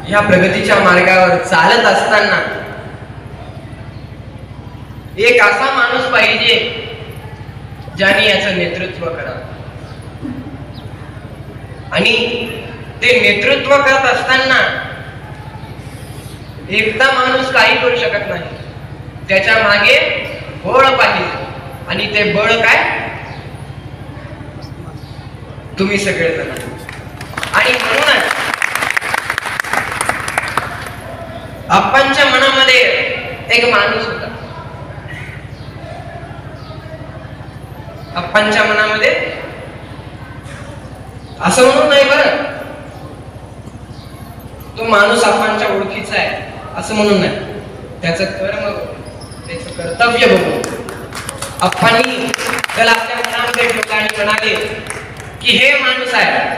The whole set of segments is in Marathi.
ह्या प्रगतीच्या मार्गावर चालत असताना एक असा माणूस पाहिजे ज्याने याचं नेतृत्व करावं, आणि ते नेतृत्व करत असताना एकटा माणूस काही करू शकत नाही, त्याच्या मागे बळ पाहिजे. आणि ते बळ काय? तुम्ही सगळेजण. आणि म्हणूनच आप्पांच्या मनामध्ये एक माणूस होता. आप्पांच्या मनामध्ये असं म्हणून नाही बरं, तो माणूस आप्पांच्या ओळखीचा आहे असं म्हणून नाही, त्याचं कर्म, त्याचं कर्तव्य बघून आप्पांनी त्याला आपल्या मनामध्ये ठेवलं आणि म्हणाले की हे माणूस आहे.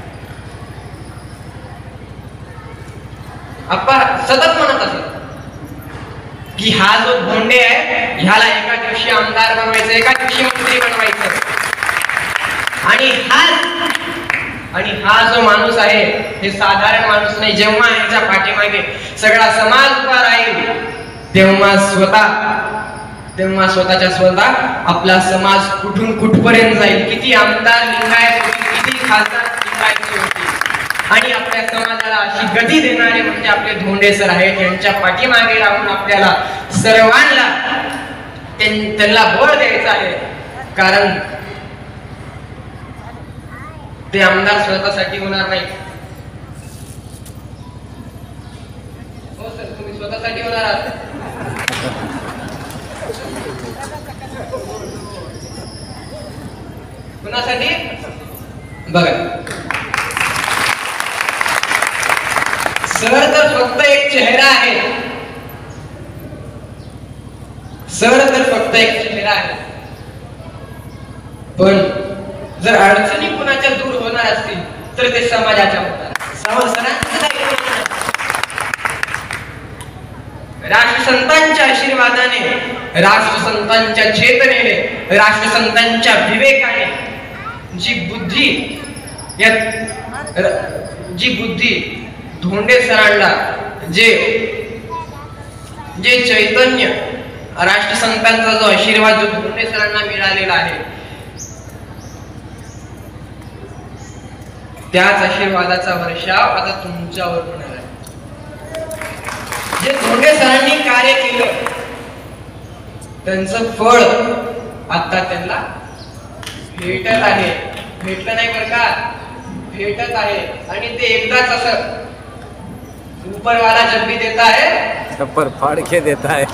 आप्पा सतत म्हणत असत की हा जो धोंडे आहे ह्याला एका दिवशी आमदार बनवायचं, एका दिवशी मंत्री बनवायचं. आणि हा जो माणूस आहे हे साधारण माणूस नाही. जेव्हा ह्याच्या पाठीमागे सगळा समाज उभा राहील तेव्हा स्वतः आपला समाज कुठून कुठपर्यंत जाईल, किती आमदार लिंगायत होतील, किती खासदार लिंगायत होतील, आणि आपल्या समाजाला अशी गती देणारे म्हणजे आपले धोंडे सर आहेत. यांच्या पाठीमागे राहून आपल्याला सर्वांना त्यांना बळ द्यायचं आहे, कारण ते आमदार स्वतःसाठी होणार नाही. हो सर, तुम्ही स्वतःसाठी होणार आहात. कुणासाठी? बघा, सर तर फक्त एक चेहरा आहे. सर तर फक्त एक चेहरा आहे, पण जर अडचणी कुणाच्या दूर होणार असतील तर ते समाजाच्या होणार. राष्ट्रसंतांच्या आशीर्वादाने, राष्ट्रसंतांच्या चेतनेने, राष्ट्रसंतांच्या विवेकाने जी बुद्धी धोंडे सरांना, जे चैतन्य, राष्ट्रसंतांचा जो आशीर्वाद जो धोंडे सरांना मिळालेला आहे, त्याच आशीर्वादाचा वर्षाव आता तुमच्यावर होणार आहे. जे धोंडे सरांनी कार्य केलं त्यांचं फळ आता त्यांना भेटत आहे. भेटलं नाही बरं का, भेटत आहे. आणि ते एकदाच असं ऊपरवाला जब भी देता है पर फाड़ के देता है.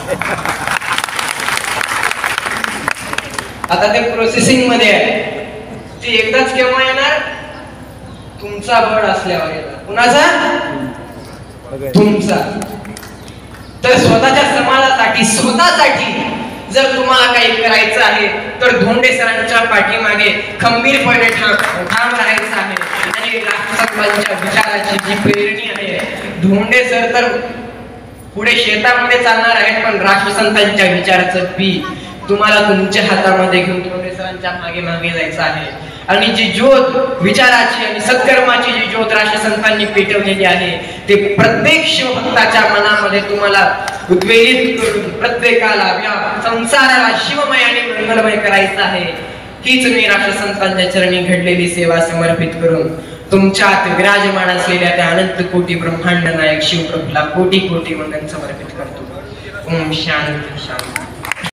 आता ते प्रोसेसिंग मध्ये आहे. ते एकदाच केव्हा येणार? तुमचा बळ असल्यावर येणार. कुणाचा? तुमचा. तर स्वतःच्या समाजासाठी, स्वतःसाठी जर तुम्हाला काही करायचं आहे तर धोंडे सरांच्या पाठीमागे खंबीरपणे ठाम राहायचं आहे. आणि राष्ट्रसंतांच्या विचाराची जी प्रेरणी आहे, धोंडे सर तर पुढे शेतामध्ये चालणार आहेत, पण राष्ट्रसंतांच्या विचाराचं बी तुम्हाला तुमच्या हातामध्ये घेऊन धोंडे सरांच्या मागे मागे जायचं आहे. आणि जी ज्योत विचाराची आणि सत्कर्माची जी ज्योत राष्ट्रसंतांनी पेटवलेली आहे ते प्रत्येक शिवभक्ताच्या मनामध्ये तुम्हाला उद्वेलित करून प्रत्येकाला, या संसाराला शिवमय आणि मंगलमय करायचं आहे. हीच मी राष्ट्रसंतांच्या चरणी घडलेली सेवा समर्पित करून तुमच्यात विराजमान असलेल्या त्या अनंत कोटी ब्रह्मांड नायक शिवप्रभूला कोटी कोटी वंदन समर्पित करतो. ओम शांती शांती.